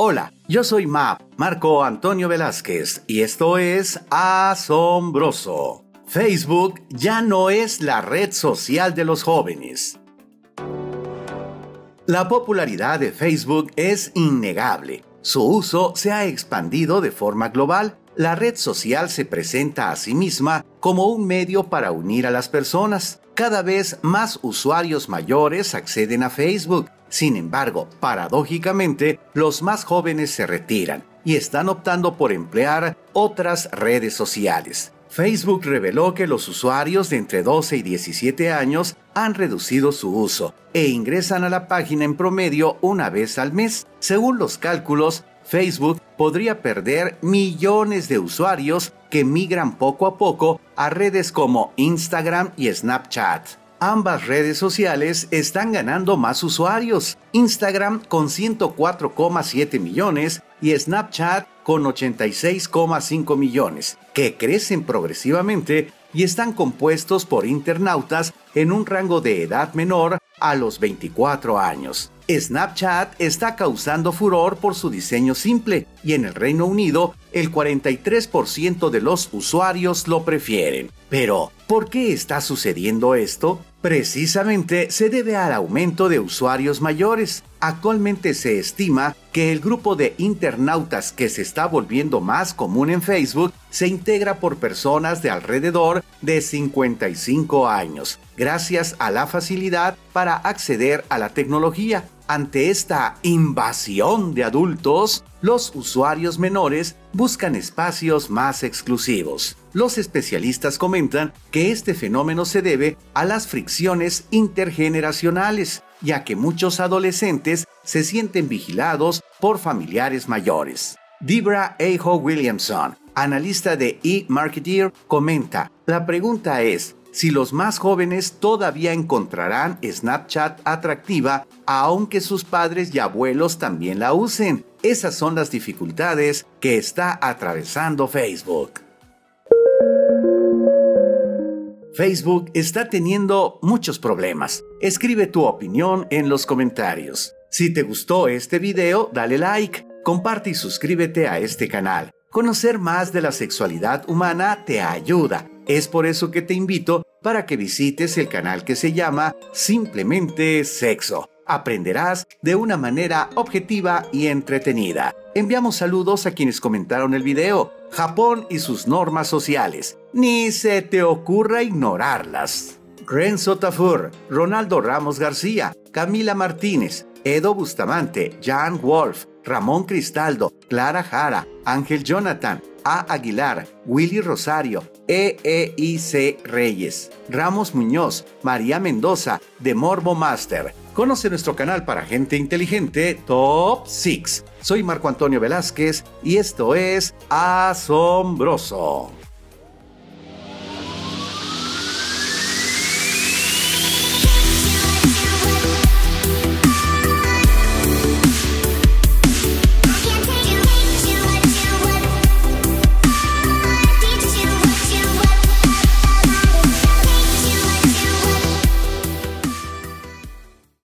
Hola, yo soy Marco Antonio Velázquez y esto es Asombroso. Facebook ya no es la red social de los jóvenes. La popularidad de Facebook es innegable. Su uso se ha expandido de forma global. La red social se presenta a sí misma como un medio para unir a las personas. Cada vez más usuarios mayores acceden a Facebook. Sin embargo, paradójicamente, los más jóvenes se retiran y están optando por emplear otras redes sociales. Facebook reveló que los usuarios de entre 12 y 17 años han reducido su uso e ingresan a la página en promedio una vez al mes. Según los cálculos, Facebook podría perder millones de usuarios que migran poco a poco a redes como Instagram y Snapchat. Ambas redes sociales están ganando más usuarios, Instagram con 104,7 millones y Snapchat con 86,5 millones, que crecen progresivamente y están compuestos por internautas en un rango de edad menor a los 24 años. Snapchat está causando furor por su diseño simple y en el Reino Unido el 43% de los usuarios lo prefieren. Pero, ¿por qué está sucediendo esto? Precisamente se debe al aumento de usuarios mayores. Actualmente se estima que el grupo de internautas que se está volviendo más común en Facebook se integra por personas de alrededor de 55 años, gracias a la facilidad para acceder a la tecnología. Ante esta invasión de adultos, los usuarios menores buscan espacios más exclusivos. Los especialistas comentan que este fenómeno se debe a las fricciones intergeneracionales, ya que muchos adolescentes se sienten vigilados por familiares mayores. Debra Aho Williamson, analista de eMarketer, comenta: la pregunta es si los más jóvenes todavía encontrarán Snapchat atractiva, aunque sus padres y abuelos también la usen. Esas son las dificultades que está atravesando Facebook. Facebook está teniendo muchos problemas. Escribe tu opinión en los comentarios. Si te gustó este video, dale like, comparte y suscríbete a este canal. Conocer más de la sexualidad humana te ayuda. Es por eso que te invito para que visites el canal que se llama Simplemente Sexo. Aprenderás de una manera objetiva y entretenida. Enviamos saludos a quienes comentaron el video. Japón y sus normas sociales. Ni se te ocurra ignorarlas. Renzo Tafur, Ronaldo Ramos García, Camila Martínez, Edo Bustamante, Jan Wolf, Ramón Cristaldo, Clara Jara, Ángel Jonathan, A. Aguilar, Willy Rosario, EEIC Reyes, Ramos Muñoz, María Mendoza, The Morbo Master. Conoce nuestro canal para gente inteligente Top 6. Soy Marco Antonio Velázquez y esto es Asombroso.